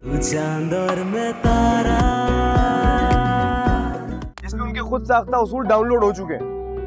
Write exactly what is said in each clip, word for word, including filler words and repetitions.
तू चांद और मैं तारा। इसमें उनके खुद साख्ता उसूल डाउनलोड हो चुके हैं।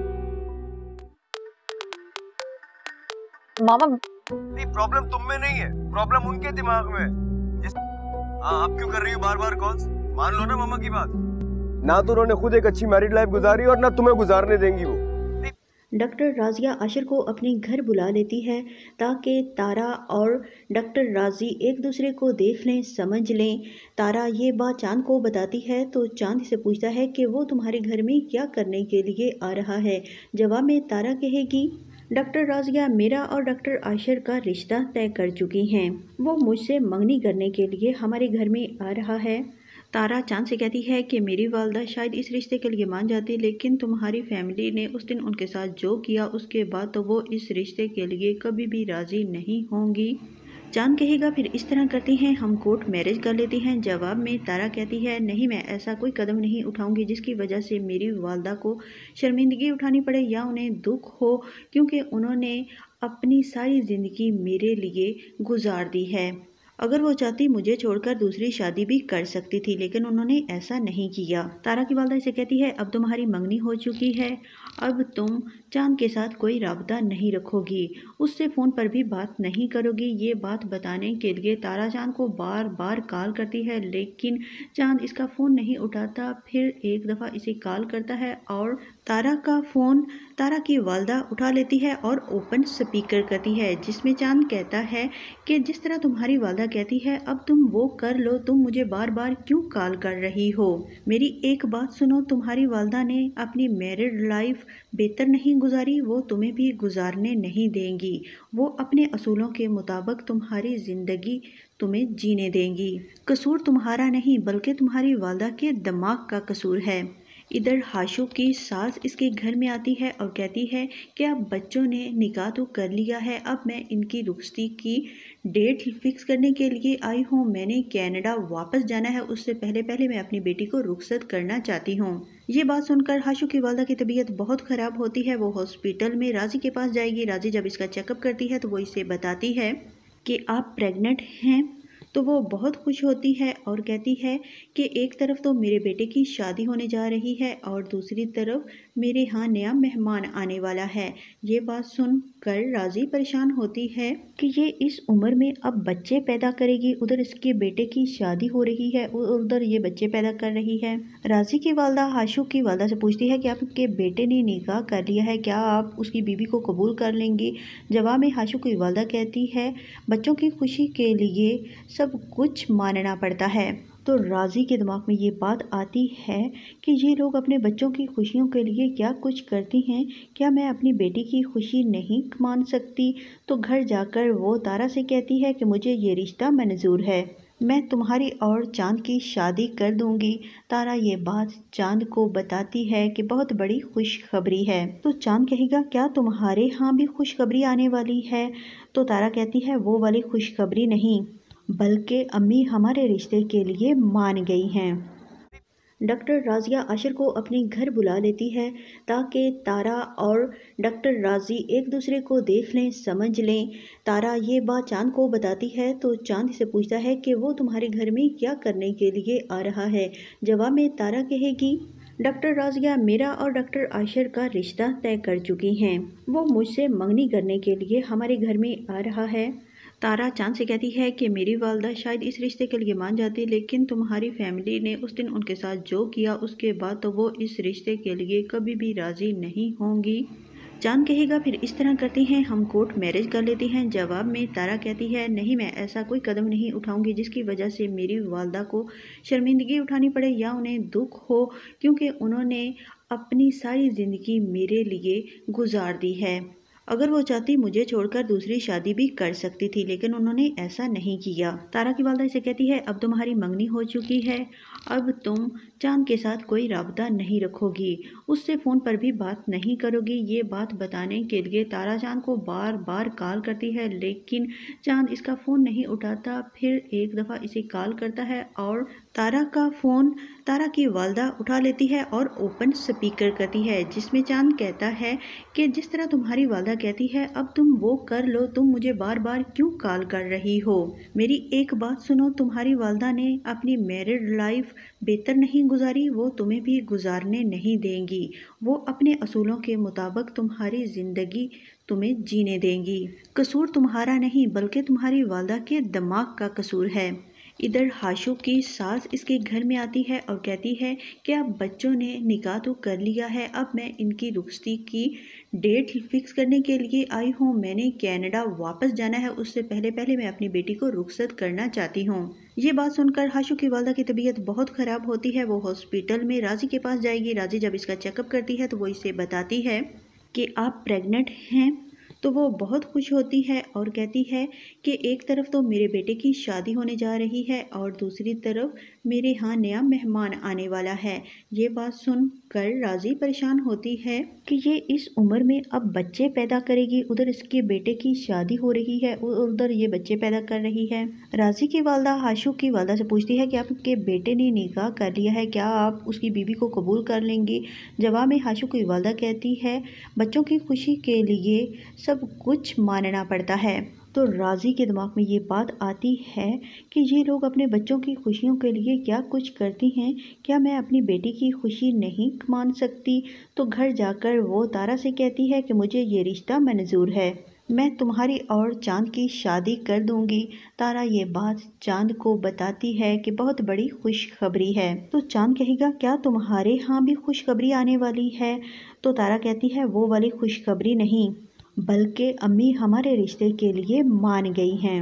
मामा नहीं, प्रॉब्लम तुम में नहीं है, प्रॉब्लम उनके दिमाग में है। इस... हाँ, आप क्यों कर रही हो बार बार कॉल्स? मान लो ना मामा की बात। ना तो उन्होंने खुद एक अच्छी मैरिड लाइफ गुजारी और ना तुम्हें गुजारने देंगी वो। डॉक्टर राजिया आशिर को अपने घर बुला लेती है ताकि तारा और डॉक्टर राजी एक दूसरे को देख लें, समझ लें। तारा ये बात चांद को बताती है तो चांद से पूछता है कि वो तुम्हारे घर में क्या करने के लिए आ रहा है। जवाब में तारा कहेगी, डॉक्टर राजिया मेरा और डॉक्टर आशिर का रिश्ता तय कर चुकी हैं। वो मुझसे मंगनी करने के लिए हमारे घर में आ रहा है। तारा चांद से कहती है कि मेरी वालदा शायद इस रिश्ते के लिए मान जाती, लेकिन तुम्हारी फैमिली ने उस दिन उनके साथ जो किया उसके बाद तो वो इस रिश्ते के लिए कभी भी राज़ी नहीं होंगी। चांद कहेगा, फिर इस तरह करती हैं, हम कोर्ट मैरिज कर लेती हैं। जवाब में तारा कहती है, नहीं, मैं ऐसा कोई कदम नहीं उठाऊंगी जिसकी वजह से मेरी वालदा को शर्मिंदगी उठानी पड़े या उन्हें दुख हो, क्योंकि उन्होंने अपनी सारी ज़िंदगी मेरे लिए गुजार दी है। अगर वो चाहती मुझे छोड़कर दूसरी शादी भी कर सकती थी, लेकिन उन्होंने ऐसा नहीं किया। तारा की वालदा इसे कहती है, अब तुम्हारी मंगनी हो चुकी है, अब तुम चांद के साथ कोई राबता नहीं रखोगी, उससे फ़ोन पर भी बात नहीं करोगी। ये बात बताने के लिए तारा चांद को बार बार कॉल करती है, लेकिन चांद इसका फ़ोन नहीं उठाता। फिर एक दफ़ा इसे कॉल करता है और तारा का फ़ोन तारा की वालदा उठा लेती है और ओपन स्पीकर करती है, जिसमें चांद कहता है कि जिस तरह तुम्हारी वालदा कहती है अब तुम वो कर लो, तुम मुझे बार बार क्यों कॉल कर रही हो? मेरी एक बात सुनो, तुम्हारी वालदा ने अपनी मैरिड लाइफ बेहतर नहीं गुजारी, वो तुम्हें भी गुजारने नहीं देंगी। वो अपने असूलों के मुताबिक तुम्हारी ज़िंदगी तुम्हें जीने देंगी। कसूर तुम्हारा नहीं बल्कि तुम्हारी वालदा के दिमाग का कसूर है। इधर हाशु की सास इसके घर में आती है और कहती है कि अब बच्चों ने निकाह तो कर लिया है, अब मैं इनकी रुखसती की डेट फिक्स करने के लिए आई हूँ। मैंने कनाडा वापस जाना है, उससे पहले पहले मैं अपनी बेटी को रुखसत करना चाहती हूँ। ये बात सुनकर हाशु की वालदा की तबीयत बहुत ख़राब होती है। वो हॉस्पिटल में राजी के पास जाएगी। राजी जब इसका चेकअप करती है तो वो इसे बताती है कि आप प्रेग्नेंट हैं, तो वो बहुत खुश होती है और कहती है कि एक तरफ तो मेरे बेटे की शादी होने जा रही है और दूसरी तरफ मेरे यहाँ नया मेहमान आने वाला है। ये बात सुनकर राजी परेशान होती है कि ये इस उम्र में अब बच्चे पैदा करेगी, उधर इसके बेटे की शादी हो रही है और उधर ये बच्चे पैदा कर रही है। राजी की वालदा हाशु की वालदा से पूछती है कि आपके बेटे ने निकाह कर लिया है, क्या आप उसकी बीवी को कबूल कर लेंगी? जवाब में हाशु की वालदा कहती है, बच्चों की खुशी के लिए सब कुछ मानना पड़ता है। तो राजी के दिमाग में ये बात आती है कि ये लोग अपने बच्चों की खुशियों के लिए क्या कुछ करती हैं, क्या मैं अपनी बेटी की खुशी नहीं मान सकती? तो घर जाकर वो तारा से कहती है कि मुझे ये रिश्ता मंजूर है, मैं तुम्हारी और चांद की शादी कर दूंगी। तारा ये बात चांद को बताती है कि बहुत बड़ी खुशखबरी है। तो चांद कहेगा, क्या तुम्हारे यहाँ भी खुशखबरी आने वाली है? तो तारा कहती है, वो वाली खुशखबरी नहीं बल्कि अम्मी हमारे रिश्ते के लिए मान गई हैं। डॉक्टर राजिया आशिर को अपने घर बुला लेती है ताकि तारा और डॉक्टर राजी एक दूसरे को देख लें, समझ लें। तारा ये बात चांद को बताती है तो चांद से पूछता है कि वो तुम्हारे घर में क्या करने के लिए आ रहा है। जवाब में तारा कहेगी, डॉक्टर राजिया मेरा और डॉक्टर आशिर का रिश्ता तय कर चुकी हैं। वो मुझसे मंगनी करने के लिए हमारे घर में आ रहा है। तारा चांद से कहती है कि मेरी वालदा शायद इस रिश्ते के लिए मान जाती, लेकिन तुम्हारी फैमिली ने उस दिन उनके साथ जो किया उसके बाद तो वो इस रिश्ते के लिए कभी भी राज़ी नहीं होंगी। चांद कहेगा, फिर इस तरह करती हैं, हम कोर्ट मैरिज कर लेती हैं। जवाब में तारा कहती है, नहीं, मैं ऐसा कोई कदम नहीं उठाऊंगी जिसकी वजह से मेरी वालदा को शर्मिंदगी उठानी पड़े या उन्हें दुख हो, क्योंकि उन्होंने अपनी सारी ज़िंदगी मेरे लिए गुजार दी है। अगर वो चाहती मुझे छोड़कर दूसरी शादी भी कर सकती थी, लेकिन उन्होंने ऐसा नहीं किया। तारा की वालदा इसे कहती है, अब तुम्हारी मंगनी हो चुकी है, अब तुम चांद के साथ कोई राबता नहीं रखोगी, उससे फ़ोन पर भी बात नहीं करोगी। ये बात बताने के लिए तारा चांद को बार बार कॉल करती है, लेकिन चांद इसका फ़ोन नहीं उठाता। फिर एक दफ़ा इसे कॉल करता है और तारा का फ़ोन तारा की वालदा उठा लेती है और ओपन स्पीकर करती है, जिसमें चांद कहता है कि जिस तरह तुम्हारी वालदा कहती है अब तुम वो कर लो, तुम मुझे बार बार क्यों कॉल कर रही हो। मेरी एक बात सुनो, तुम्हारी वालदा ने अपनी मैरिड लाइफ बेहतर नहीं गुजारी, वो तुम्हें भी गुजारने नहीं देंगी। वो अपने असूलों के मुताबिक तुम्हारी ज़िंदगी तुम्हें जीने देंगी। कसूर तुम्हारा नहीं बल्कि तुम्हारी वालदा के दिमाग का कसूर है। इधर हाशु की सास इसके घर में आती है और कहती है कि अब बच्चों ने निकाह तो कर लिया है, अब मैं इनकी रुखसती की डेट फिक्स करने के लिए आई हूँ। मैंने कनाडा वापस जाना है, उससे पहले पहले मैं अपनी बेटी को रुखसत करना चाहती हूँ। ये बात सुनकर हाशु की वालदा की तबीयत बहुत ख़राब होती है। वो हॉस्पिटल में राजी के पास जाएगी। राजी जब इसका चेकअप करती है तो वो इसे बताती है कि आप प्रेग्नेंट हैं। तो वो बहुत खुश होती है और कहती है कि एक तरफ तो मेरे बेटे की शादी होने जा रही है और दूसरी तरफ मेरे यहाँ नया मेहमान आने वाला है। ये बात सुनकर राजी परेशान होती है कि ये इस उम्र में अब बच्चे पैदा करेगी, उधर इसके बेटे की शादी हो रही है और उधर ये बच्चे पैदा कर रही है। राजी की वालदा हाशु की वालदा से पूछती है कि आपके बेटे ने निकाह कर लिया है, क्या आप उसकी बीवी को कबूल कर लेंगी। जवाब में हाशु की वालदा कहती है बच्चों की खुशी के लिए सब कुछ मानना पड़ता है। तो राजी के दिमाग में ये बात आती है कि ये लोग अपने बच्चों की खुशियों के लिए क्या कुछ करती हैं, क्या मैं अपनी बेटी की खुशी नहीं मान सकती। तो घर जाकर वो तारा से कहती है कि मुझे ये रिश्ता मंजूर है, मैं तुम्हारी और चांद की शादी कर दूंगी। तारा ये बात चांद को बताती है कि बहुत बड़ी खुशखबरी है। तो चांद कहेगा क्या तुम्हारे यहाँ भी खुशखबरी आने वाली है। तो तारा कहती है वो वाली खुशखबरी नहीं बल्कि अम्मी हमारे रिश्ते के लिए मान गई हैं।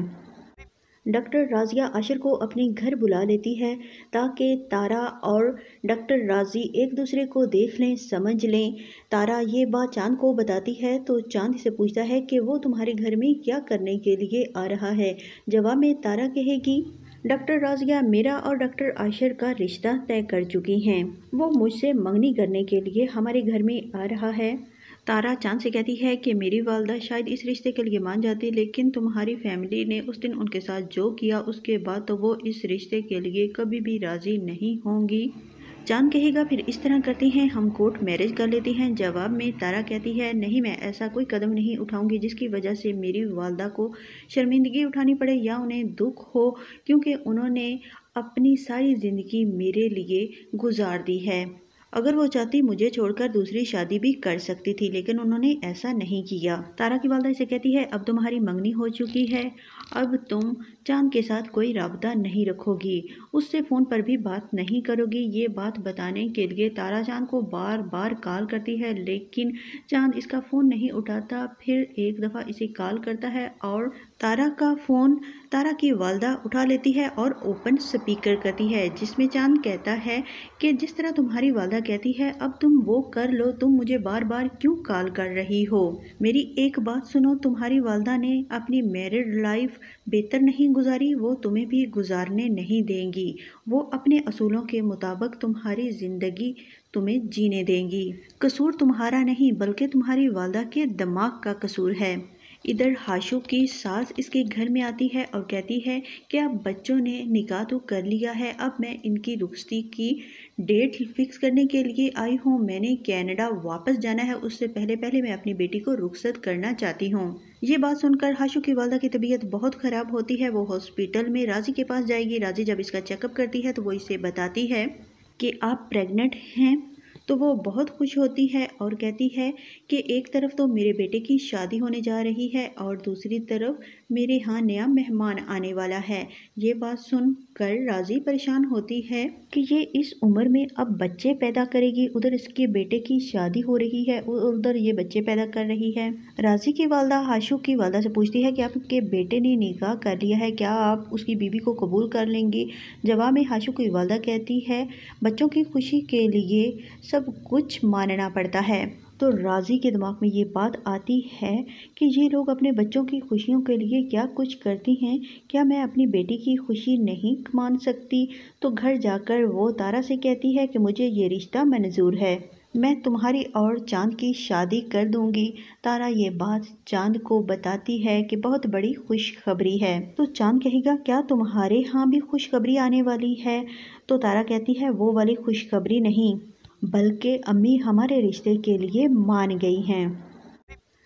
डॉक्टर राजिया आशिर को अपने घर बुला लेती है ताकि तारा और डॉक्टर राजी एक दूसरे को देख लें, समझ लें। तारा ये बात चांद को बताती है तो चांद से पूछता है कि वो तुम्हारे घर में क्या करने के लिए आ रहा है। जवाब में तारा कहेगी डॉक्टर राजिया मेरा और डॉक्टर आशिर का रिश्ता तय कर चुकी हैं, वो मुझसे मंगनी करने के लिए हमारे घर में आ रहा है। तारा चांद से कहती है कि मेरी वालदा शायद इस रिश्ते के लिए मान जाती, लेकिन तुम्हारी फैमिली ने उस दिन उनके साथ जो किया उसके बाद तो वो इस रिश्ते के लिए कभी भी राज़ी नहीं होंगी। चांद कहेगा फिर इस तरह करते हैं, हम कोर्ट मैरिज कर लेते हैं। जवाब में तारा कहती है नहीं, मैं ऐसा कोई कदम नहीं उठाऊंगी जिसकी वजह से मेरी वालदा को शर्मिंदगी उठानी पड़े या उन्हें दुख हो, क्योंकि उन्होंने अपनी सारी ज़िंदगी मेरे लिए गुजार दी है। अगर वो चाहती मुझे छोड़कर दूसरी शादी भी कर सकती थी, लेकिन उन्होंने ऐसा नहीं किया। तारा की वालदा इसे कहती है अब तुम्हारी मंगनी हो चुकी है, अब तुम चांद के साथ कोई राबता नहीं रखोगी, उससे फ़ोन पर भी बात नहीं करोगी। ये बात बताने के लिए तारा चांद को बार बार कॉल करती है, लेकिन चांद इसका फ़ोन नहीं उठाता। फिर एक दफ़ा इसे कॉल करता है और तारा का फ़ोन तारा की वालदा उठा लेती है और ओपन स्पीकर करती है, जिसमें चांद कहता है कि जिस तरह तुम्हारी वालदा कहती है अब तुम वो कर लो, तुम मुझे बार बार क्यों कॉल कर रही हो। मेरी एक बात सुनो, तुम्हारी वालदा ने अपनी मैरिड लाइफ बेहतर नहीं गुजारी, वो तुम्हें भी गुजारने नहीं देंगी। वो अपने असूलों के मुताबिक तुम्हारी ज़िंदगी तुम्हें जीने देंगी। कसूर तुम्हारा नहीं बल्कि तुम्हारी वालदा के दिमाग का कसूर है। इधर हाशु की सास इसके घर में आती है और कहती है कि अब बच्चों ने निकाह तो कर लिया है, अब मैं इनकी रुखसती की डेट फिक्स करने के लिए आई हूँ। मैंने कनाडा वापस जाना है, उससे पहले पहले मैं अपनी बेटी को रुखसत करना चाहती हूँ। ये बात सुनकर हाशु की वालदा की तबीयत बहुत ख़राब होती है। वो हॉस्पिटल में राजी के पास जाएगी। राजी जब इसका चेकअप करती है तो वो इसे बताती है कि आप प्रेग्नेंट हैं। तो वो बहुत खुश होती है और कहती है कि एक तरफ तो मेरे बेटे की शादी होने जा रही है और दूसरी तरफ मेरे यहाँ नया मेहमान आने वाला है। ये बात सुनकर राजी परेशान होती है कि ये इस उम्र में अब बच्चे पैदा करेगी, उधर इसके बेटे की शादी हो रही है और उधर ये बच्चे पैदा कर रही है। राजी की वालदा हाशु की वालदा से पूछती है कि आपके बेटे ने निकाह कर लिया है, क्या आप उसकी बीवी को कबूल कर लेंगी। जवाब में हाशु की वालदा कहती है बच्चों की खुशी के लिए सब कुछ मानना पड़ता है। तो राजी के दिमाग में ये बात आती है कि ये लोग अपने बच्चों की खुशियों के लिए क्या कुछ करती हैं, क्या मैं अपनी बेटी की खुशी नहीं मान सकती। तो घर जाकर वो तारा से कहती है कि मुझे ये रिश्ता मंजूर है, मैं तुम्हारी और चांद की शादी कर दूंगी। तारा ये बात चांद को बताती है कि बहुत बड़ी खुशखबरी है। तो चांद कहेगा क्या तुम्हारे यहाँ भी खुशखबरी आने वाली है। तो तारा कहती है वो वाली खुशखबरी नहीं बल्कि अम्मी हमारे रिश्ते के लिए मान गई हैं।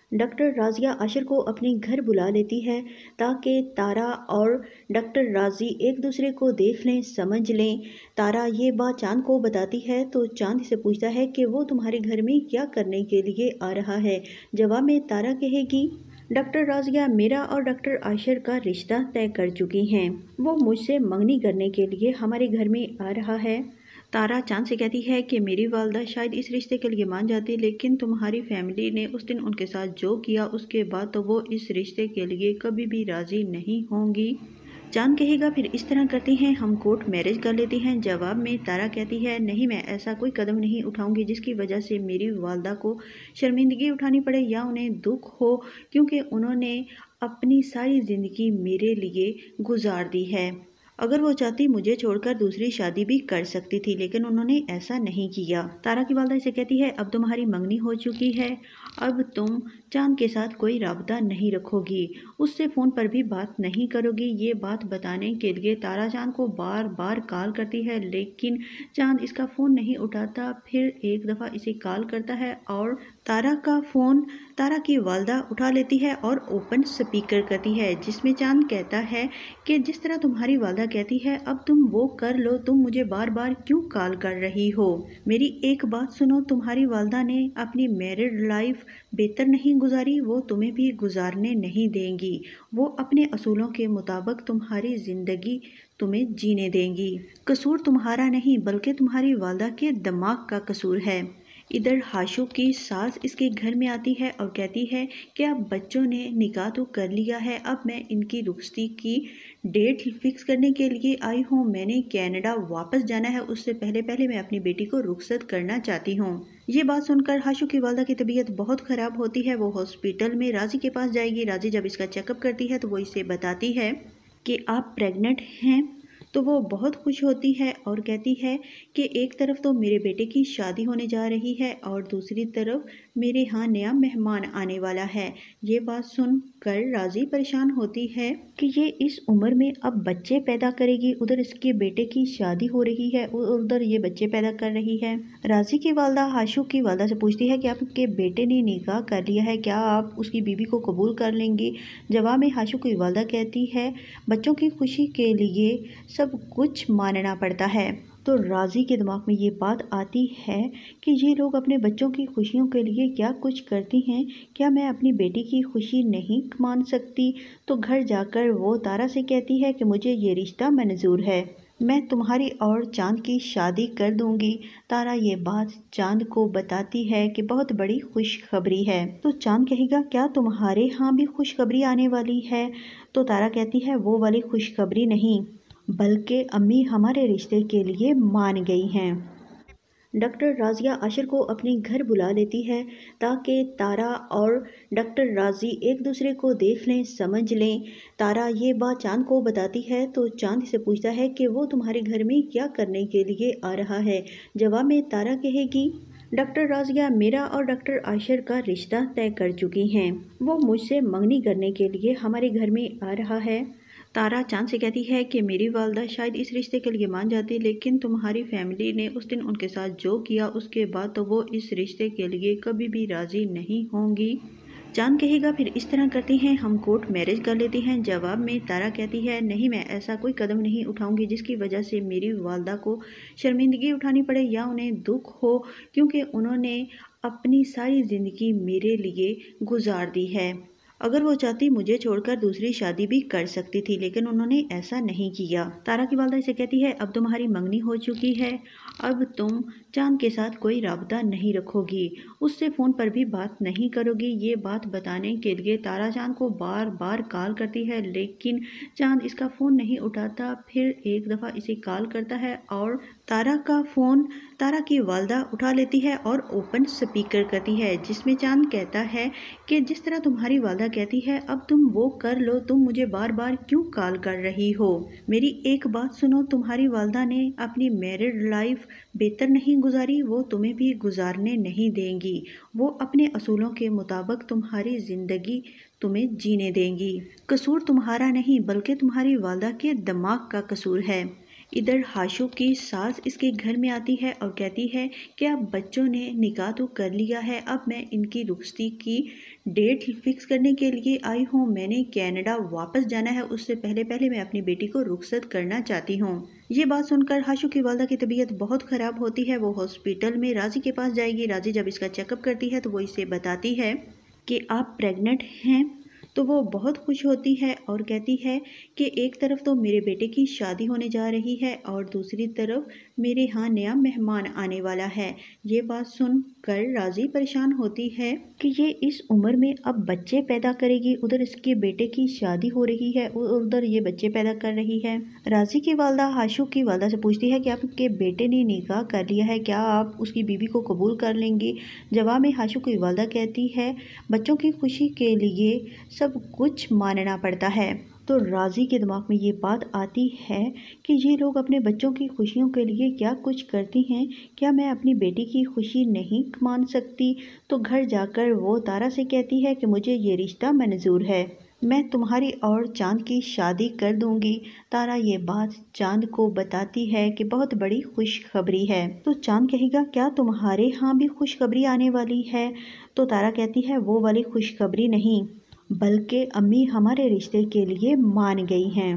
डॉक्टर राजिया आशिर को अपने घर बुला लेती है ताकि तारा और डॉक्टर राजी एक दूसरे को देख लें, समझ लें। तारा ये बात चांद को बताती है तो चांद से पूछता है कि वो तुम्हारे घर में क्या करने के लिए आ रहा है। जवाब में तारा कहेगी, डॉक्टर राजिया मेरा और डॉक्टर आशिर का रिश्ता तय कर चुकी हैं। वो मुझसे मंगनी करने के लिए हमारे घर में आ रहा है। तारा चांद से कहती है कि मेरी वालदा शायद इस रिश्ते के लिए मान जाती, लेकिन तुम्हारी फैमिली ने उस दिन उनके साथ जो किया उसके बाद तो वो इस रिश्ते के लिए कभी भी राज़ी नहीं होंगी। चांद कहेगा, फिर इस तरह करते हैं, हम कोर्ट मैरिज कर लेते हैं। जवाब में तारा कहती है, नहीं, मैं ऐसा कोई कदम नहीं उठाऊंगी जिसकी वजह से मेरी वालदा को शर्मिंदगी उठानी पड़े या उन्हें दुख हो, क्योंकि उन्होंने अपनी सारी ज़िंदगी मेरे लिए गुजार दी है। अगर वो चाहती मुझे छोड़कर दूसरी शादी भी कर सकती थी, लेकिन उन्होंने ऐसा नहीं किया। तारा की वालदा इसे कहती है, अब तुम्हारी मंगनी हो चुकी है, अब तुम चांद के साथ कोई राबता नहीं रखोगी, उससे फ़ोन पर भी बात नहीं करोगी। ये बात बताने के लिए तारा चांद को बार बार कॉल करती है, लेकिन चांद इसका फ़ोन नहीं उठाता। फिर एक दफ़ा इसे कॉल करता है और तारा का फ़ोन तारा की वालदा उठा लेती है और ओपन स्पीकर करती है, जिसमें चांद कहता है कि जिस तरह तुम्हारी वालदा कहती है अब तुम वो कर लो, तुम मुझे बार बार क्यों कॉल कर रही हो। मेरी एक बात सुनो, तुम्हारी वालदा ने अपनी मैरिड लाइफ बेहतर नहीं गुजारी, वो तुम्हें भी गुजारने नहीं देंगी। वो अपने असूलों के मुताबिक तुम्हारी ज़िंदगी तुम्हें जीने देंगी। कसूर तुम्हारा नहीं बल्कि तुम्हारी वालदा के दिमाग का कसूर है। इधर हाशु की सास इसके घर में आती है और कहती है कि अब बच्चों ने निकाह तो कर लिया है, अब मैं इनकी रुखसती की डेट फिक्स करने के लिए आई हूँ। मैंने कनाडा वापस जाना है, उससे पहले पहले मैं अपनी बेटी को रुखसत करना चाहती हूँ। ये बात सुनकर हाशु की वालदा की तबीयत बहुत ख़राब होती है। वो हॉस्पिटल में राजी के पास जाएगी। राजी जब इसका चेकअप करती है तो वो इसे बताती है कि आप प्रेग्नेंट हैं, तो वो बहुत खुश होती है और कहती है कि एक तरफ तो मेरे बेटे की शादी होने जा रही है और दूसरी तरफ मेरे यहाँ नया मेहमान आने वाला है। ये बात सुनकर राजी परेशान होती है कि ये इस उम्र में अब बच्चे पैदा करेगी, उधर इसके बेटे की शादी हो रही है और उधर ये बच्चे पैदा कर रही है। राजी की वालदा हाशु की वालदा से पूछती है कि आपके बेटे ने निकाह कर लिया है, क्या आप उसकी बीवी को कबूल कर लेंगी। जवाब में हाशु की वालदा कहती है, बच्चों की खुशी के लिए सब कुछ मानना पड़ता है। तो राजी के दिमाग में ये बात आती है कि ये लोग अपने बच्चों की खुशियों के लिए क्या कुछ करती हैं, क्या मैं अपनी बेटी की खुशी नहीं मान सकती। तो घर जाकर वो तारा से कहती है कि मुझे ये रिश्ता मंजूर है, मैं तुम्हारी और चांद की शादी कर दूंगी। तारा ये बात चांद को बताती है कि बहुत बड़ी खुशखबरी है। तो चांद कहेगा, क्या तुम्हारे यहाँ भी खुशखबरी आने वाली है। तो तारा कहती है, वो वाली खुशखबरी नहीं बल्कि अम्मी हमारे रिश्ते के लिए मान गई हैं। डॉक्टर राजिया आशिर को अपने घर बुला लेती है ताकि तारा और डॉक्टर राजी एक दूसरे को देख लें, समझ लें। तारा ये बात चांद को बताती है तो चांद से पूछता है कि वो तुम्हारे घर में क्या करने के लिए आ रहा है। जवाब में तारा कहेगी, डॉक्टर राजिया मेरा और डॉक्टर आशिर का रिश्ता तय कर चुकी हैं। वो मुझसे मंगनी करने के लिए हमारे घर में आ रहा है। तारा चांद से कहती है कि मेरी वालदा शायद इस रिश्ते के लिए मान जाती, लेकिन तुम्हारी फैमिली ने उस दिन उनके साथ जो किया उसके बाद तो वो इस रिश्ते के लिए कभी भी राज़ी नहीं होंगी। चांद कहेगा, फिर इस तरह करते हैं, हम कोर्ट मैरिज कर लेते हैं। जवाब में तारा कहती है, नहीं, मैं ऐसा कोई कदम नहीं उठाऊंगी जिसकी वजह से मेरी वालदा को शर्मिंदगी उठानी पड़े या उन्हें दुख हो, क्योंकि उन्होंने अपनी सारी ज़िंदगी मेरे लिए गुजार दी है। अगर वो चाहती मुझे छोड़कर दूसरी शादी भी कर सकती थी, लेकिन उन्होंने ऐसा नहीं किया। तारा की वालदा इसे कहती है, अब तुम्हारी मंगनी हो चुकी है, अब तुम चांद के साथ कोई राबता नहीं रखोगी, उससे फ़ोन पर भी बात नहीं करोगी। ये बात बताने के लिए तारा चांद को बार बार कॉल करती है, लेकिन चांद इसका फ़ोन नहीं उठाता। फिर एक दफ़ा इसे कॉल करता है और तारा का फ़ोन तारा की वालदा उठा लेती है और ओपन स्पीकर करती है, जिसमें चांद कहता है कि जिस तरह तुम्हारी वालदा कहती है अब तुम वो कर लो, तुम मुझे बार बार क्यों कॉल कर रही हो। मेरी एक बात सुनो, तुम्हारी वालदा ने अपनी मैरिड लाइफ बेहतर नहीं गुजारी, वो तुम्हें भी गुजारने नहीं देंगी। वो अपने असूलों के मुताबिक तुम्हारी ज़िंदगी तुम्हें जीने देंगी। कसूर तुम्हारा नहीं बल्कि तुम्हारी वालदा के दिमाग का कसूर है। इधर हाशु की सास इसके घर में आती है और कहती है कि अब बच्चों ने निकाह तो कर लिया है, अब मैं इनकी रुखसती की डेट फिक्स करने के लिए आई हूँ। मैंने कनाडा वापस जाना है, उससे पहले पहले मैं अपनी बेटी को रुखसत करना चाहती हूँ। ये बात सुनकर हाशु की वालदा की तबीयत बहुत ख़राब होती है। वो हॉस्पिटल में राजी के पास जाएगी। राजी जब इसका चेकअप करती है तो वो इसे बताती है कि आप प्रेग्नेंट हैं। तो वो बहुत खुश होती है और कहती है कि एक तरफ तो मेरे बेटे की शादी होने जा रही है और दूसरी तरफ मेरे यहाँ नया मेहमान आने वाला है। ये बात सुनकर राजी परेशान होती है कि ये इस उम्र में अब बच्चे पैदा करेगी। उधर इसके बेटे की शादी हो रही है और उधर ये बच्चे पैदा कर रही है। राजी की वालदा हाशु की वालदा से पूछती है कि आपके बेटे ने निकाह कर लिया है, क्या आप उसकी बीवी को कबूल कर लेंगी। जवाब में हाशु की वालदा कहती है बच्चों की खुशी के लिए सब कुछ मानना पड़ता है। तो राजी के दिमाग में ये बात आती है कि ये लोग अपने बच्चों की खुशियों के लिए क्या कुछ करती हैं, क्या मैं अपनी बेटी की खुशी नहीं मान सकती। तो घर जाकर वो तारा से कहती है कि मुझे ये रिश्ता मंजूर है, मैं तुम्हारी और चांद की शादी कर दूंगी। तारा ये बात चांद को बताती है कि बहुत बड़ी खुशखबरी है। तो चांद कहेगा क्या तुम्हारे यहाँ भी खुशखबरी आने वाली है। तो तारा कहती है वो वाली खुशखबरी नहीं, बल्कि अम्मी हमारे रिश्ते के लिए मान गई हैं।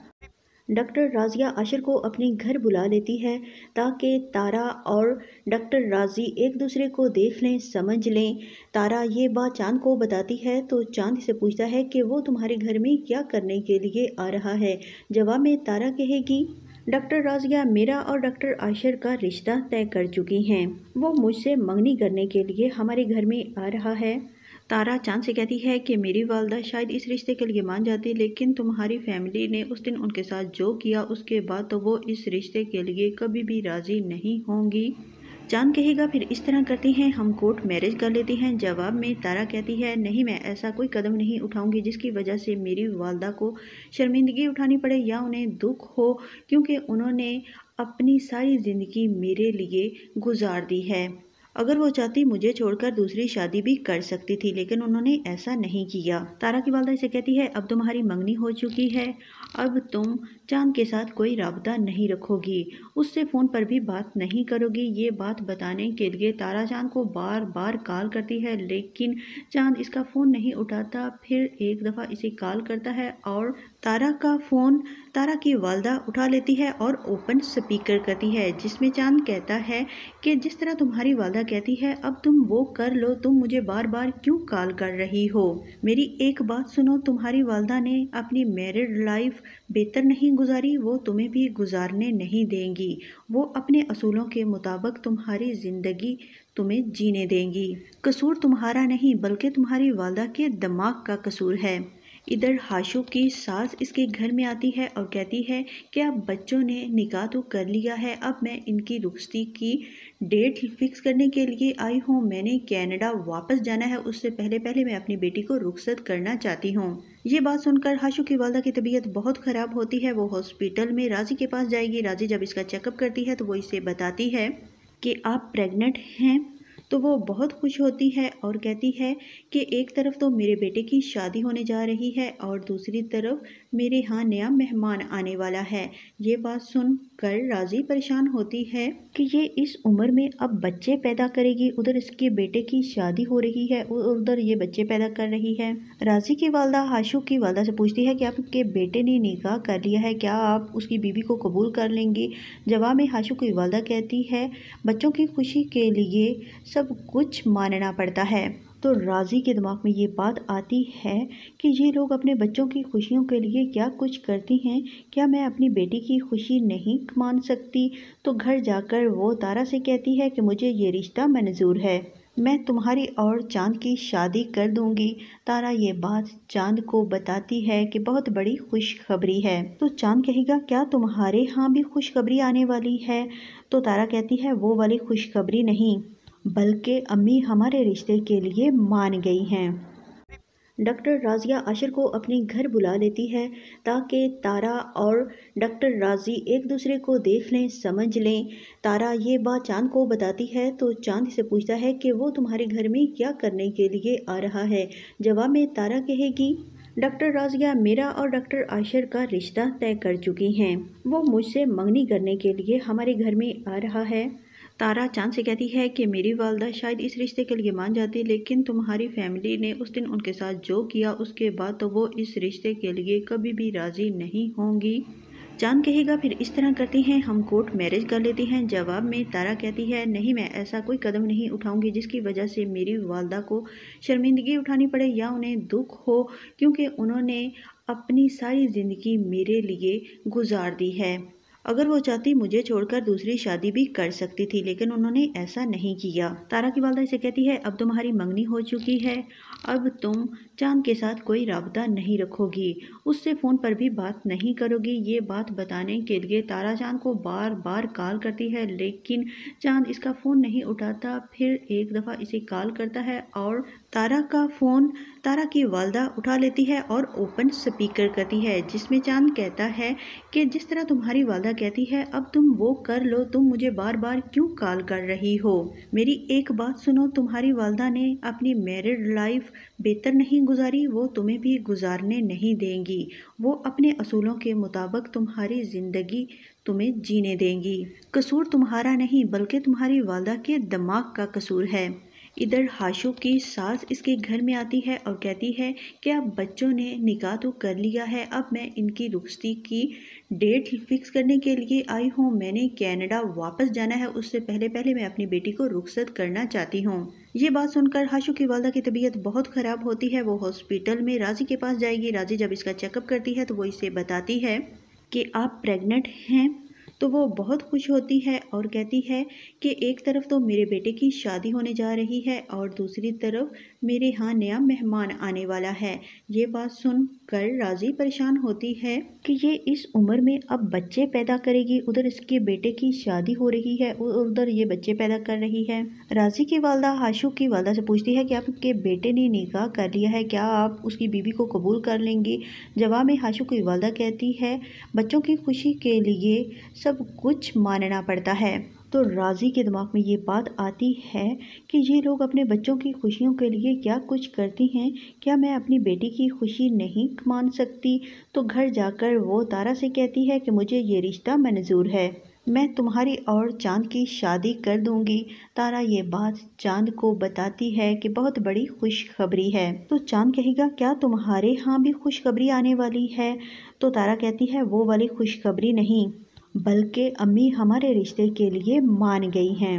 डॉक्टर राजिया आशिर को अपने घर बुला लेती है ताकि तारा और डॉक्टर राजी एक दूसरे को देख लें, समझ लें। तारा ये बात चांद को बताती है तो चांद से पूछता है कि वो तुम्हारे घर में क्या करने के लिए आ रहा है। जवाब में तारा कहेगी डॉक्टर राजिया मेरा और डॉक्टर आशिर का रिश्ता तय कर चुकी हैं, वो मुझसे मंगनी करने के लिए हमारे घर में आ रहा है। तारा चांद से कहती है कि मेरी वालदा शायद इस रिश्ते के लिए मान जाती, लेकिन तुम्हारी फैमिली ने उस दिन उनके साथ जो किया उसके बाद तो वो इस रिश्ते के लिए कभी भी राज़ी नहीं होंगी। चांद कहेगा फिर इस तरह करते हैं, हम कोर्ट मैरिज कर लेते हैं। जवाब में तारा कहती है नहीं, मैं ऐसा कोई कदम नहीं उठाऊंगी जिसकी वजह से मेरी वालदा को शर्मिंदगी उठानी पड़े या उन्हें दुख हो, क्योंकि उन्होंने अपनी सारी ज़िंदगी मेरे लिए गुजार दी है। अगर वो चाहती मुझे छोड़कर दूसरी शादी भी कर सकती थी, लेकिन उन्होंने ऐसा नहीं किया। तारा की वालदा इसे कहती है अब तुम्हारी मंगनी हो चुकी है, अब तुम चांद के साथ कोई राबता नहीं रखोगी, उससे फ़ोन पर भी बात नहीं करोगी। ये बात बताने के लिए तारा चांद को बार बार कॉल करती है, लेकिन चांद इसका फ़ोन नहीं उठाता। फिर एक दफ़ा इसे कॉल करता है और तारा का फ़ोन तारा की वालदा उठा लेती है और ओपन स्पीकर करती है, जिसमें चांद कहता है कि जिस तरह तुम्हारी वालदा कहती है अब तुम वो कर लो, तुम मुझे बार बार क्यों कॉल कर रही हो। मेरी एक बात सुनो, तुम्हारी वालदा ने अपनी मैरिड लाइफ बेहतर नहीं गुजारी, वो तुम्हें भी गुजारने नहीं देंगी। वो अपने असूलों के मुताबिक तुम्हारी ज़िंदगी तुम्हें जीने देंगी। कसूर तुम्हारा नहीं बल्कि तुम्हारी वालदा के दिमाग का कसूर है। इधर हाशु की सास इसके घर में आती है और कहती है कि अब बच्चों ने निकाह तो कर लिया है, अब मैं इनकी रुखसती की डेट फिक्स करने के लिए आई हूँ। मैंने कनाडा वापस जाना है, उससे पहले पहले मैं अपनी बेटी को रुखसत करना चाहती हूँ। ये बात सुनकर हाशु की वालदा की तबीयत बहुत ख़राब होती है। वो हॉस्पिटल में राजी के पास जाएगी। राजी जब इसका चेकअप करती है तो वो इसे बताती है कि आप प्रेग्नेंट हैं। तो वो बहुत खुश होती है और कहती है कि एक तरफ तो मेरे बेटे की शादी होने जा रही है और दूसरी तरफ मेरे यहाँ नया मेहमान आने वाला है। ये बात सुनकर राजी परेशान होती है कि ये इस उम्र में अब बच्चे पैदा करेगी। उधर इसके बेटे की शादी हो रही है और उधर ये बच्चे पैदा कर रही है। राजी की वालदा हाशु की वालदा से पूछती है कि आपके बेटे ने निकाह कर लिया है, क्या आप उसकी बीवी को कबूल कर लेंगी। जवाब में हाशु की वालदा कहती है बच्चों की खुशी के लिए सब कुछ मानना पड़ता है। तो राजी के दिमाग में ये बात आती है कि ये लोग अपने बच्चों की खुशियों के लिए क्या कुछ करती हैं, क्या मैं अपनी बेटी की खुशी नहीं मान सकती। तो घर जाकर वो तारा से कहती है कि मुझे ये रिश्ता मंजूर है, मैं तुम्हारी और चांद की शादी कर दूंगी। तारा ये बात चांद को बताती है कि बहुत बड़ी खुशखबरी है। तो चांद कहेगा क्या तुम्हारे यहाँ भी खुशखबरी आने वाली है। तो तारा कहती है वो वाली खुशखबरी नहीं, बल्कि अम्मी हमारे रिश्ते के लिए मान गई हैं। डॉक्टर राजिया आशिर को अपने घर बुला लेती है ताकि तारा और डॉक्टर राजी एक दूसरे को देख लें, समझ लें। तारा ये बात चांद को बताती है तो चांद से पूछता है कि वो तुम्हारे घर में क्या करने के लिए आ रहा है। जवाब में तारा कहेगी डॉक्टर राज़िया मेरा और डॉक्टर आशिर का रिश्ता तय कर चुकी हैं। वो मुझसे मंगनी करने के लिए हमारे घर में आ रहा है। तारा चांद से कहती है कि मेरी वालदा शायद इस रिश्ते के लिए मान जाती, लेकिन तुम्हारी फैमिली ने उस दिन उनके साथ जो किया उसके बाद तो वो इस रिश्ते के लिए कभी भी राज़ी नहीं होंगी। चांद कहेगा फिर इस तरह करते हैं, हम कोर्ट मैरिज कर लेते हैं। जवाब में तारा कहती है नहीं, मैं ऐसा कोई कदम नहीं उठाऊंगी जिसकी वजह से मेरी वालदा को शर्मिंदगी उठानी पड़े या उन्हें दुख हो, क्योंकि उन्होंने अपनी सारी ज़िंदगी मेरे लिए गुजार दी है। अगर वो चाहती मुझे छोड़कर दूसरी शादी भी कर सकती थी, लेकिन उन्होंने ऐसा नहीं किया। तारा की वालदा इसे कहती है अब तुम्हारी मंगनी हो चुकी है, अब तुम चांद के साथ कोई राबता नहीं रखोगी, उससे फ़ोन पर भी बात नहीं करोगी। ये बात बताने के लिए तारा चांद को बार बार कॉल करती है, लेकिन चांद इसका फ़ोन नहीं उठाता। फिर एक दफ़ा इसे कॉल करता है और तारा का फ़ोन तारा की वालदा उठा लेती है और ओपन स्पीकर करती है, जिसमें चांद कहता है कि जिस तरह तुम्हारी वालदा कहती है अब तुम वो कर लो, तुम मुझे बार बार क्यों कॉल कर रही हो। मेरी एक बात सुनो, तुम्हारी वालदा ने अपनी मैरिड लाइफ बेहतर नहीं गुजारी, वो तुम्हें भी गुजारने नहीं देंगी। वो अपने असूलों के मुताबिक तुम्हारी ज़िंदगी तुम्हें जीने देंगी। कसूर तुम्हारा नहीं बल्कि तुम्हारी वालदा के दिमाग का कसूर है। इधर हाशु की सास इसके घर में आती है और कहती है कि अब बच्चों ने निकाह तो कर लिया है, अब मैं इनकी रुखसती की डेट फिक्स करने के लिए आई हूँ। मैंने कनाडा वापस जाना है, उससे पहले पहले मैं अपनी बेटी को रुखसत करना चाहती हूँ। ये बात सुनकर हाशु की वालदा की तबीयत बहुत ख़राब होती है। वो हॉस्पिटल में राजी के पास जाएगी। राजी जब इसका चेकअप करती है तो वो इसे बताती है कि आप प्रेग्नेंट हैं, तो वो बहुत खुश होती है और कहती है कि एक तरफ तो मेरे बेटे की शादी होने जा रही है और दूसरी तरफ मेरे यहाँ नया मेहमान आने वाला है। ये बात सुनकर राजी परेशान होती है कि ये इस उम्र में अब बच्चे पैदा करेगी, उधर इसके बेटे की शादी हो रही है और उधर ये बच्चे पैदा कर रही है। राजी की वालदा हाशु की वालदा से पूछती है कि आपके बेटे ने निकाह कर लिया है, क्या आप उसकी बीवी को कबूल कर लेंगी। जवाब में हाशु की वालदा कहती है बच्चों की खुशी के लिए सब कुछ मानना पड़ता है। तो राजी के दिमाग में ये बात आती है कि ये लोग अपने बच्चों की खुशियों के लिए क्या कुछ करती हैं, क्या मैं अपनी बेटी की खुशी नहीं मान सकती। तो घर जाकर वो तारा से कहती है कि मुझे ये रिश्ता मंजूर है, मैं तुम्हारी और चांद की शादी कर दूंगी। तारा ये बात चांद को बताती है कि बहुत बड़ी खुशखबरी है। तो चांद कहेगा क्या तुम्हारे यहाँ भी खुशखबरी आने वाली है। तो तारा कहती है वो वाली खुशखबरी नहीं बल्कि अम्मी हमारे रिश्ते के लिए मान गई हैं।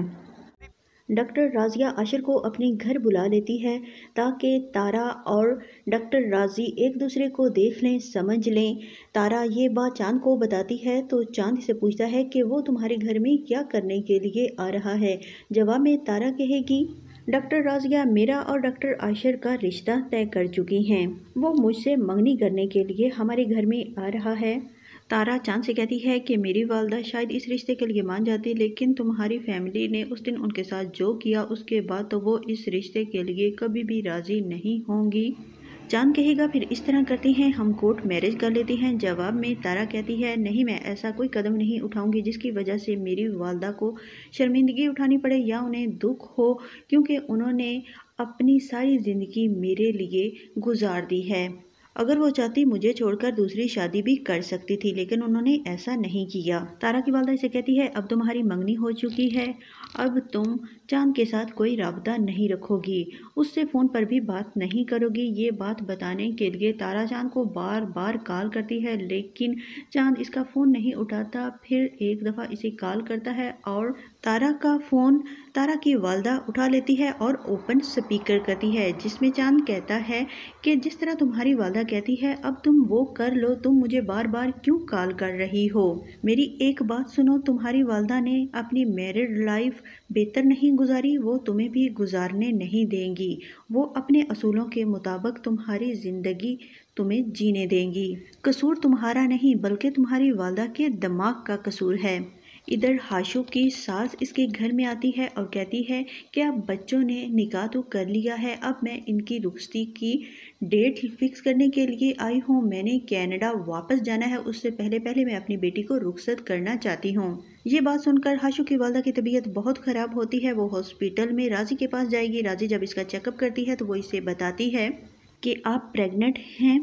डॉक्टर राज़िया आशिर को अपने घर बुला लेती है ताकि तारा और डॉक्टर राज़ी एक दूसरे को देख लें, समझ लें। तारा ये बात चांद को बताती है तो चांद से पूछता है कि वो तुम्हारे घर में क्या करने के लिए आ रहा है। जवाब में तारा कहेगी डॉक्टर राज़िया मेरा और डॉक्टर आशिर का रिश्ता तय कर चुकी हैं। वो मुझसे मंगनी करने के लिए हमारे घर में आ रहा है। तारा चांद से कहती है कि मेरी वालदा शायद इस रिश्ते के लिए मान जाती, लेकिन तुम्हारी फैमिली ने उस दिन उनके साथ जो किया उसके बाद तो वो इस रिश्ते के लिए कभी भी राज़ी नहीं होंगी। चांद कहेगा फिर इस तरह करते हैं, हम कोर्ट मैरिज कर लेते हैं। जवाब में तारा कहती है नहीं, मैं ऐसा कोई कदम नहीं उठाऊंगी जिसकी वजह से मेरी वालदा को शर्मिंदगी उठानी पड़े या उन्हें दुख हो, क्योंकि उन्होंने अपनी सारी ज़िंदगी मेरे लिए गुजार दी है। अगर वो चाहती मुझे छोड़कर दूसरी शादी भी कर सकती थी, लेकिन उन्होंने ऐसा नहीं किया। तारा की वालदा इसे कहती है अब तुम्हारी मंगनी हो चुकी है, अब तुम चांद के साथ कोई राबता नहीं रखोगी, उससे फ़ोन पर भी बात नहीं करोगी। ये बात बताने के लिए तारा चांद को बार बार कॉल करती है, लेकिन चांद इसका फ़ोन नहीं उठाता। फिर एक दफ़ा इसे कॉल करता है और तारा का फ़ोन तारा की वालदा उठा लेती है और ओपन स्पीकर करती है, जिसमें चांद कहता है कि जिस तरह तुम्हारी वालदा कहती है अब तुम वो कर लो, तुम मुझे बार बार क्यों कॉल कर रही हो। मेरी एक बात सुनो, तुम्हारी वालदा ने अपनी मैरिड लाइफ बेहतर नहीं गुजारी, वो तुम्हें भी गुजारने नहीं देंगी। वो अपने असूलों के मुताबिक तुम्हारी ज़िंदगी तुम्हें जीने देंगी। कसूर तुम्हारा नहीं बल्कि तुम्हारी वालदा के दिमाग का कसूर है। इधर हाशु की सास इसके घर में आती है और कहती है कि अब बच्चों ने निकाह तो कर लिया है, अब मैं इनकी रुखसती की डेट फिक्स करने के लिए आई हूँ। मैंने कनाडा वापस जाना है, उससे पहले पहले मैं अपनी बेटी को रुखसत करना चाहती हूँ। ये बात सुनकर हाशु की वालदा की तबीयत बहुत ख़राब होती है। वो हॉस्पिटल में राजी के पास जाएगी। राजी जब इसका चेकअप करती है तो वो इसे बताती है कि आप प्रेग्नेंट हैं,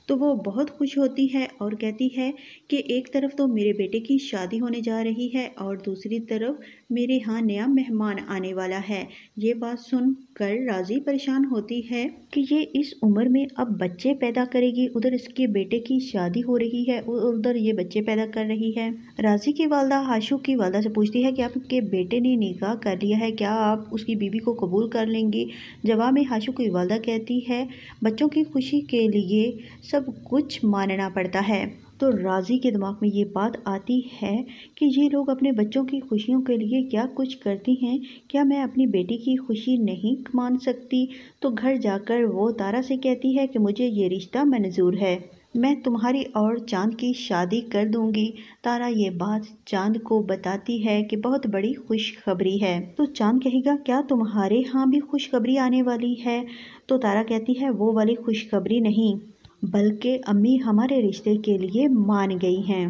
तो वो बहुत खुश होती है और कहती है कि एक तरफ तो मेरे बेटे की शादी होने जा रही है और दूसरी तरफ मेरे यहाँ नया मेहमान आने वाला है। ये बात सुनकर राजी परेशान होती है कि ये इस उम्र में अब बच्चे पैदा करेगी, उधर इसके बेटे की शादी हो रही है और उधर ये बच्चे पैदा कर रही है। राजी की वालदा आशु की वालदा से पूछती है कि आपके बेटे ने निकाह कर लिया है, क्या आप उसकी बीवी को कबूल कर लेंगी? जवाब में आशु की वालदा कहती है बच्चों की खुशी के लिए सब कुछ मानना पड़ता है। तो राजी के दिमाग में ये बात आती है कि ये लोग अपने बच्चों की खुशियों के लिए क्या कुछ करती हैं, क्या मैं अपनी बेटी की खुशी नहीं मान सकती? तो घर जाकर वो तारा से कहती है कि मुझे ये रिश्ता मंजूर है, मैं तुम्हारी और चांद की शादी कर दूंगी। तारा ये बात चांद को बताती है कि बहुत बड़ी खुशखबरी है। तो चांद कहेगा क्या तुम्हारे यहाँ भी खुशखबरी आने वाली है? तो तारा कहती है वो वाली खुशखबरी नहीं, बल्कि अम्मी हमारे रिश्ते के लिए मान गई हैं।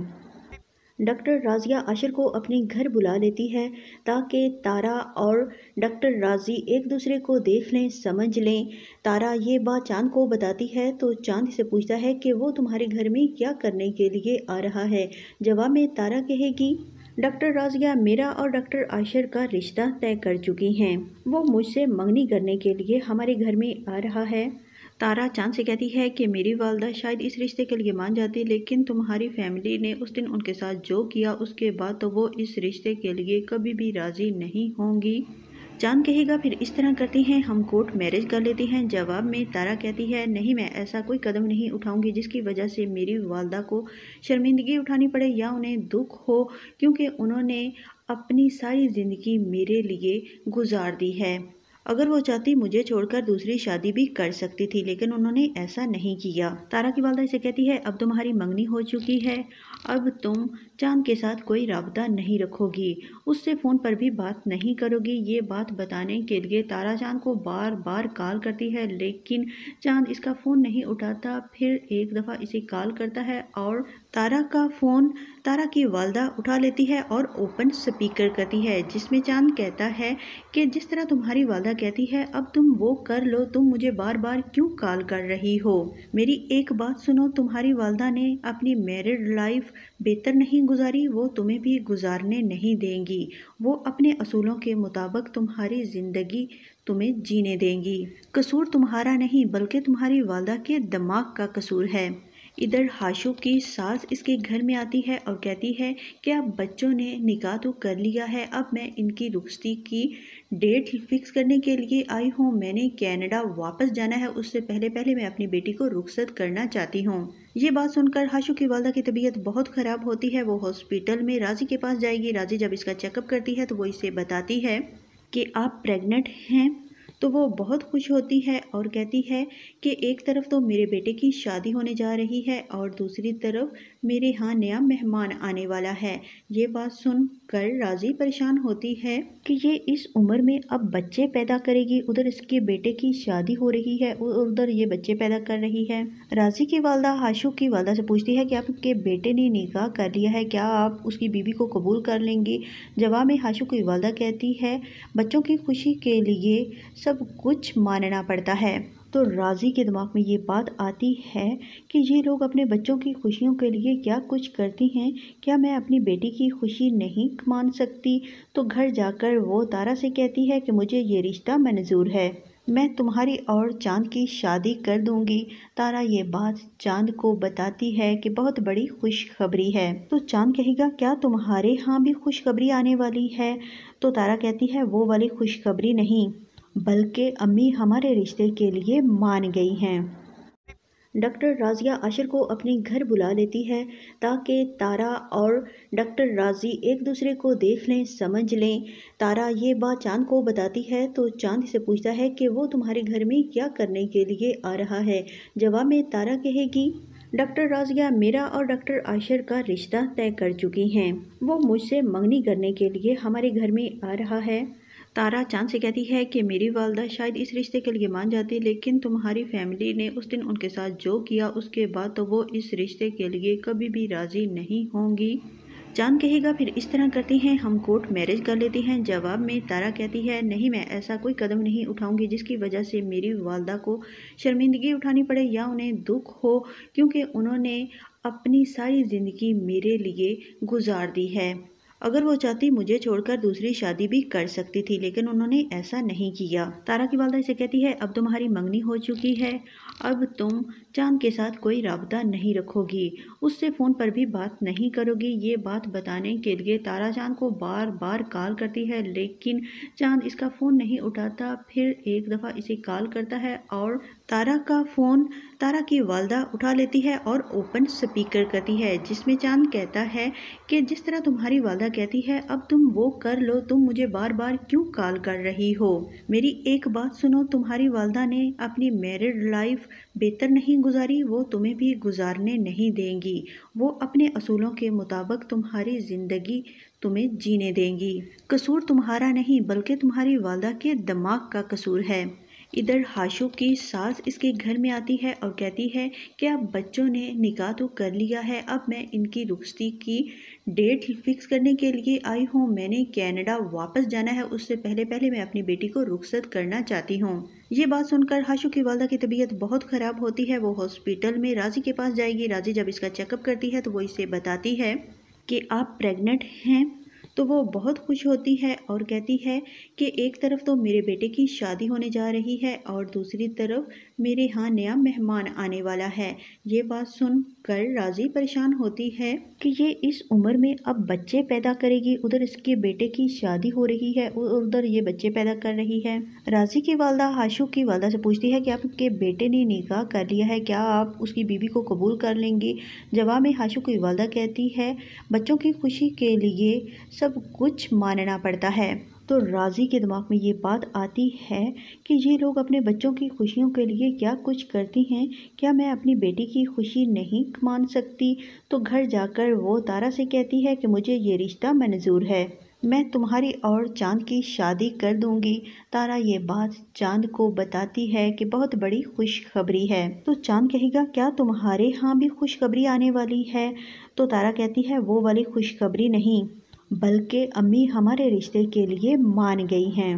डॉक्टर राजिया आशिर को अपने घर बुला लेती है ताकि तारा और डॉक्टर राजी एक दूसरे को देख लें, समझ लें। तारा ये बात चांद को बताती है तो चांद से पूछता है कि वो तुम्हारे घर में क्या करने के लिए आ रहा है। जवाब में तारा कहेगी डॉक्टर राजिया मेरा और डॉक्टर आशिर का रिश्ता तय कर चुकी हैं, वो मुझसे मंगनी करने के लिए हमारे घर में आ रहा है। तारा चांद से कहती है कि मेरी वालदा शायद इस रिश्ते के लिए मान जाती, लेकिन तुम्हारी फैमिली ने उस दिन उनके साथ जो किया उसके बाद तो वो इस रिश्ते के लिए कभी भी राज़ी नहीं होंगी। चांद कहेगा फिर इस तरह करती हैं, हम कोर्ट मैरिज कर लेती हैं। जवाब में तारा कहती है नहीं, मैं ऐसा कोई कदम नहीं उठाऊंगी जिसकी वजह से मेरी वालदा को शर्मिंदगी उठानी पड़े या उन्हें दुख हो, क्योंकि उन्होंने अपनी सारी ज़िंदगी मेरे लिए गुजार दी है। अगर वो चाहती मुझे छोड़कर दूसरी शादी भी कर सकती थी, लेकिन उन्होंने ऐसा नहीं किया। तारा की वालदा इसे कहती है अब तुम्हारी मंगनी हो चुकी है, अब तुम चांद के साथ कोई राबता नहीं रखोगी, उससे फ़ोन पर भी बात नहीं करोगी। ये बात बताने के लिए तारा चांद को बार बार कॉल करती है, लेकिन चांद इसका फ़ोन नहीं उठाता। फिर एक दफ़ा इसे कॉल करता है और तारा का फ़ोन तारा की वालदा उठा लेती है और ओपन स्पीकर करती है, जिसमें चांद कहता है कि जिस तरह तुम्हारी वालदा कहती है अब तुम वो कर लो, तुम मुझे बार बार क्यों कॉल कर रही हो? मेरी एक बात सुनो, तुम्हारी वालदा ने अपनी मैरिड लाइफ बेहतर नहीं गुजारी, वो तुम्हें भी गुजारने नहीं देंगी। वो अपने असूलों के मुताबिक तुम्हारी ज़िंदगी तुम्हें जीने देंगी। कसूर तुम्हारा नहीं बल्कि तुम्हारी वालदा के दिमाग का कसूर है। इधर हाशु की सास इसके घर में आती है और कहती है कि अब बच्चों ने निकाह तो कर लिया है, अब मैं इनकी रुखसती की डेट फिक्स करने के लिए आई हूँ। मैंने कनाडा वापस जाना है, उससे पहले पहले मैं अपनी बेटी को रुखसत करना चाहती हूँ। ये बात सुनकर हाशु की वालदा की तबीयत बहुत ख़राब होती है। वो हॉस्पिटल में राजी के पास जाएगी। राजी जब इसका चेकअप करती है तो वो इसे बताती है कि आप प्रेग्नेंट हैं। तो वो बहुत खुश होती है और कहती है कि एक तरफ तो मेरे बेटे की शादी होने जा रही है और दूसरी तरफ मेरे यहाँ नया मेहमान आने वाला है। ये बात सुनकर राजी परेशान होती है कि ये इस उम्र में अब बच्चे पैदा करेगी, उधर इसके बेटे की शादी हो रही है और उधर ये बच्चे पैदा कर रही है। राजी की वालदा आशु की वालदा से पूछती है कि आपके बेटे ने निकाह कर लिया है, क्या आप उसकी बीवी को कबूल कर लेंगी? जवाब में आशु की वालदा कहती है बच्चों की खुशी के लिए सब कुछ मानना पड़ता है। तो राजी के दिमाग में ये बात आती है कि ये लोग अपने बच्चों की खुशियों के लिए क्या कुछ करती हैं, क्या मैं अपनी बेटी की खुशी नहीं मान सकती? तो घर जाकर वो तारा से कहती है कि मुझे ये रिश्ता मंजूर है, मैं तुम्हारी और चांद की शादी कर दूंगी। तारा ये बात चांद को बताती है कि बहुत बड़ी खुशखबरी है। तो चांद कहेगा क्या तुम्हारे यहाँ भी खुशखबरी आने वाली है? तो तारा कहती है वो वाली खुशखबरी नहीं, बल्कि अम्मी हमारे रिश्ते के लिए मान गई हैं। डॉक्टर राजिया आशिर को अपने घर बुला लेती है ताकि तारा और डॉक्टर राजी एक दूसरे को देख लें, समझ लें। तारा ये बात चांद को बताती है तो चांद से पूछता है कि वो तुम्हारे घर में क्या करने के लिए आ रहा है। जवाब में तारा कहेगी डॉक्टर राजिया मेरा और डॉक्टर आशिर का रिश्ता तय कर चुकी हैं, वो मुझसे मंगनी करने के लिए हमारे घर में आ रहा है। तारा चांद से कहती है कि मेरी वालदा शायद इस रिश्ते के लिए मान जाती, लेकिन तुम्हारी फैमिली ने उस दिन उनके साथ जो किया उसके बाद तो वो इस रिश्ते के लिए कभी भी राज़ी नहीं होंगी। चांद कहेगा फिर इस तरह करते हैं, हम कोर्ट मैरिज कर लेते हैं। जवाब में तारा कहती है नहीं, मैं ऐसा कोई कदम नहीं उठाऊंगी जिसकी वजह से मेरी वालदा को शर्मिंदगी उठानी पड़े या उन्हें दुख हो, क्योंकि उन्होंने अपनी सारी ज़िंदगी मेरे लिए गुजार दी है। अगर वो चाहती मुझे छोड़कर दूसरी शादी भी कर सकती थी, लेकिन उन्होंने ऐसा नहीं किया। तारा की वालदा इसे कहती है अब तुम्हारी मंगनी हो चुकी है, अब तुम चांद के साथ कोई राबता नहीं रखोगी, उससे फ़ोन पर भी बात नहीं करोगी। ये बात बताने के लिए तारा चांद को बार बार कॉल करती है, लेकिन चांद इसका फ़ोन नहीं उठाता। फिर एक दफ़ा इसे कॉल करता है और तारा का फ़ोन तारा की वालदा उठा लेती है और ओपन स्पीकर करती है, जिसमें चांद कहता है कि जिस तरह तुम्हारी वालदा कहती है अब तुम वो कर लो, तुम मुझे बार बार क्यों कॉल कर रही हो। मेरी एक बात सुनो, तुम्हारी वालदा ने अपनी मैरिड लाइफ बेहतर नहीं गुजारी, वो तुम्हें भी गुजारने नहीं देंगी। वो अपने असूलों के मुताबिक तुम्हारी ज़िंदगी तुम्हें जीने देंगी। कसूर तुम्हारा नहीं बल्कि तुम्हारी वालदा के दिमाग का कसूर है। इधर हाशु की सास इसके घर में आती है और कहती है कि अब बच्चों ने निकाह तो कर लिया है, अब मैं इनकी रुखसती की डेट फिक्स करने के लिए आई हूँ। मैंने कनाडा वापस जाना है, उससे पहले पहले मैं अपनी बेटी को रुखसत करना चाहती हूँ। ये बात सुनकर हाशु की वालदा की तबीयत बहुत ख़राब होती है। वो हॉस्पिटल में राजी के पास जाएगी। राजी जब इसका चेकअप करती है तो वो इसे बताती है कि आप प्रेग्नेंट हैं। तो वो बहुत खुश होती है और कहती है कि एक तरफ तो मेरे बेटे की शादी होने जा रही है और दूसरी तरफ मेरे यहाँ नया मेहमान आने वाला है। ये बात सुनकर राजी परेशान होती है कि ये इस उम्र में अब बच्चे पैदा करेगी, उधर इसके बेटे की शादी हो रही है और उधर ये बच्चे पैदा कर रही है। राजी की वालदा हाशु की वालदा से पूछती है कि आपके बेटे ने निकाह कर लिया है, क्या आप उसकी बीवी को कबूल कर लेंगी। जवाब में हाशु की वालदा कहती है बच्चों की खुशी के लिए सब कुछ मानना पड़ता है। तो राजी के दिमाग में ये बात आती है कि ये लोग अपने बच्चों की खुशियों के लिए क्या कुछ करती हैं, क्या मैं अपनी बेटी की खुशी नहीं मान सकती। तो घर जाकर वो तारा से कहती है कि मुझे ये रिश्ता मंजूर है, मैं तुम्हारी और चांद की शादी कर दूंगी। तारा ये बात चांद को बताती है कि बहुत बड़ी खुशखबरी है। तो चांद कहेगा क्या तुम्हारे यहाँ भी खुशखबरी आने वाली है। तो तारा कहती है वो वाली खुशखबरी नहीं बल्कि अम्मी हमारे रिश्ते के लिए मान गई हैं।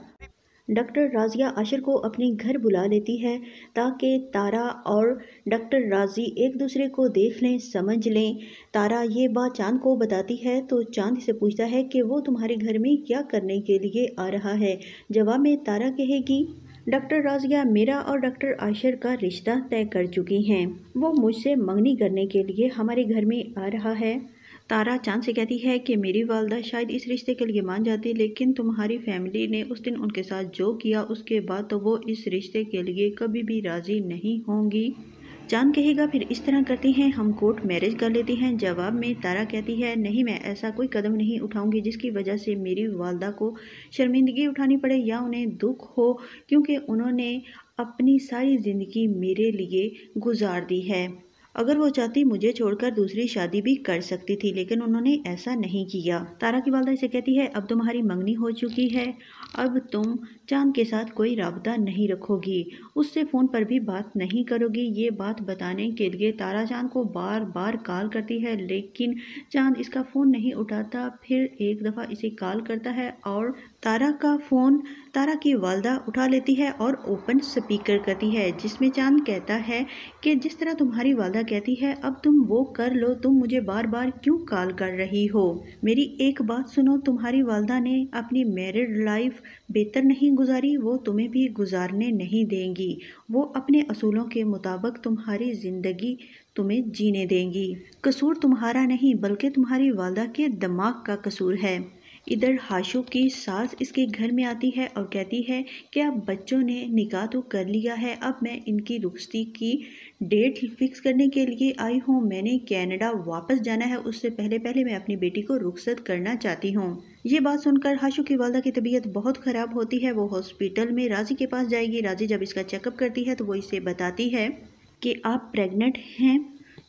डॉक्टर राजिया आशिर को अपने घर बुला लेती है ताकि तारा और डॉक्टर राजी एक दूसरे को देख लें, समझ लें। तारा ये बात चांद को बताती है तो चांद से पूछता है कि वो तुम्हारे घर में क्या करने के लिए आ रहा है। जवाब में तारा कहेगी डॉक्टर राजिया मेरा और डॉक्टर आशिर का रिश्ता तय कर चुकी हैं, वो मुझसे मंगनी करने के लिए हमारे घर में आ रहा है। तारा चांद से कहती है कि मेरी वालदा शायद इस रिश्ते के लिए मान जाती, लेकिन तुम्हारी फैमिली ने उस दिन उनके साथ जो किया उसके बाद तो वो इस रिश्ते के लिए कभी भी राज़ी नहीं होंगी। चांद कहेगा फिर इस तरह करते हैं, हम कोर्ट मैरिज कर लेते हैं। जवाब में तारा कहती है नहीं, मैं ऐसा कोई कदम नहीं उठाऊंगी जिसकी वजह से मेरी वालदा को शर्मिंदगी उठानी पड़े या उन्हें दुख हो, क्योंकि उन्होंने अपनी सारी ज़िंदगी मेरे लिए गुजार दी है। अगर वो चाहती मुझे छोड़कर दूसरी शादी भी कर सकती थी, लेकिन उन्होंने ऐसा नहीं किया। तारा की वालदा इसे कहती है अब तुम्हारी मंगनी हो चुकी है, अब तुम चांद के साथ कोई राबता नहीं रखोगी, उससे फ़ोन पर भी बात नहीं करोगी। ये बात बताने के लिए तारा चांद को बार बार कॉल करती है, लेकिन चांद इसका फ़ोन नहीं उठाता। फिर एक दफ़ा इसे कॉल करता है और तारा का फ़ोन तारा की वालदा उठा लेती है और ओपन स्पीकर करती है, जिसमें चांद कहता है कि जिस तरह तुम्हारी वालदा कहती है अब तुम वो कर लो, तुम मुझे बार बार क्यों कॉल कर रही हो। मेरी एक बात सुनो, तुम्हारी वालदा ने अपनी मैरिड लाइफ बेहतर नहीं गुजारी, वो तुम्हें भी गुजारने नहीं देंगी। वो अपने असूलों के मुताबिक तुम्हारी ज़िंदगी तुम्हें जीने देंगी। कसूर तुम्हारा नहीं बल्कि तुम्हारी वालदा के दिमाग का कसूर है। इधर हाशु की सास इसके घर में आती है और कहती है कि अब बच्चों ने निकाह तो कर लिया है, अब मैं इनकी रुखसती की डेट फिक्स करने के लिए आई हूँ। मैंने कनाडा वापस जाना है, उससे पहले पहले मैं अपनी बेटी को रुखसत करना चाहती हूँ। ये बात सुनकर हाशु की वालदा की तबीयत बहुत ख़राब होती है। वो हॉस्पिटल में राजी के पास जाएगी। राजी जब इसका चेकअप करती है तो वो इसे बताती है कि आप प्रेग्नेंट हैं। तो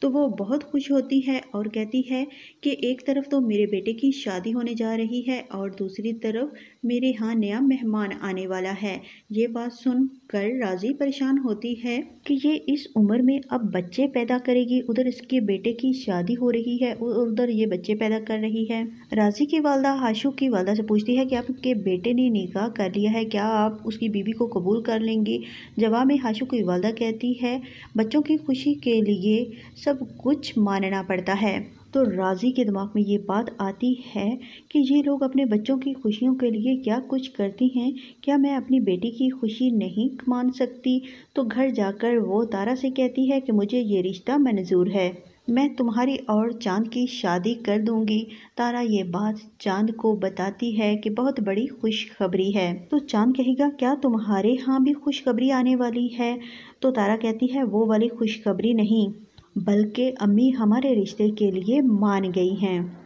तो वो बहुत खुश होती है और कहती है कि एक तरफ तो मेरे बेटे की शादी होने जा रही है और दूसरी तरफ मेरे यहाँ नया मेहमान आने वाला है। ये बात सुनकर राजी परेशान होती है कि ये इस उम्र में अब बच्चे पैदा करेगी, उधर इसके बेटे की शादी हो रही है और उधर ये बच्चे पैदा कर रही है। राजी की वालदा आशु की वालदा से पूछती है कि आपके बेटे ने निकाह कर लिया है, क्या आप उसकी बीवी को कबूल कर लेंगी? जवाब में आशु की वालदा कहती है बच्चों की खुशी के लिए सब कुछ मानना पड़ता है। तो राजी के दिमाग में ये बात आती है कि ये लोग अपने बच्चों की खुशियों के लिए क्या कुछ करती हैं, क्या मैं अपनी बेटी की खुशी नहीं मान सकती? तो घर जाकर वो तारा से कहती है कि मुझे ये रिश्ता मंजूर है, मैं तुम्हारी और चांद की शादी कर दूंगी। तारा ये बात चांद को बताती है कि बहुत बड़ी खुशखबरी है। तो चांद कहेगा क्या तुम्हारे यहाँ भी खुशखबरी आने वाली है? तो तारा कहती है वो वाली खुशखबरी नहीं, बल्कि अम्मी हमारे रिश्ते के लिए मान गई हैं।